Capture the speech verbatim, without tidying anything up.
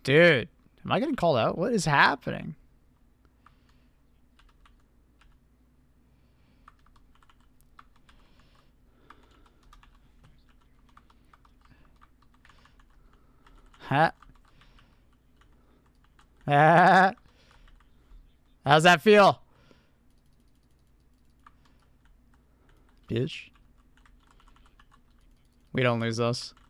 Dude, am I getting called out? What is happening? Huh? Ah. How's that feel? Bitch. We don't lose us.